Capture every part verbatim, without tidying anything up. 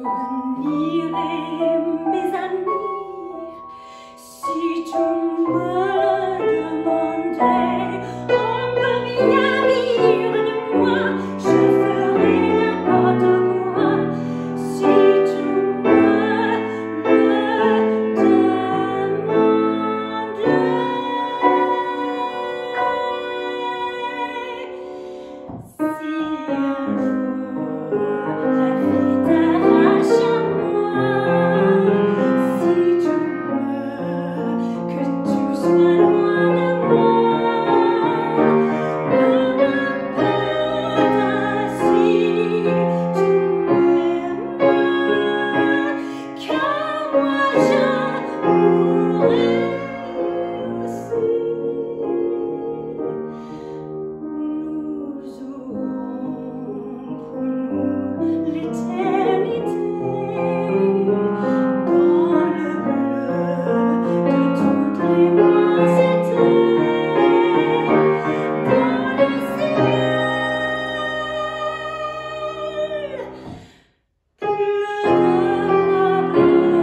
souvenirs, mes amis, si tu me le demandais, encore bien rire de moi, je ferais n'importe quoi. Si tu me le demandais, si un jour la vie t'arrache à moi, si tu veux que tu sois loin de moi, peu m'importe si tu m'aimes, car moi j'avouerai aussi. Nous aurons pour nous l'éternité dans le bleu de toutes les immensités, dans le ciel bleu de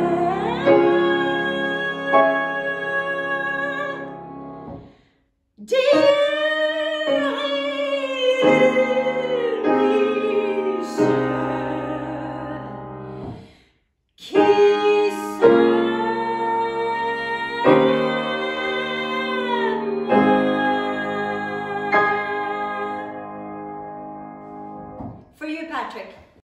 problème. Qui For you, Patrick.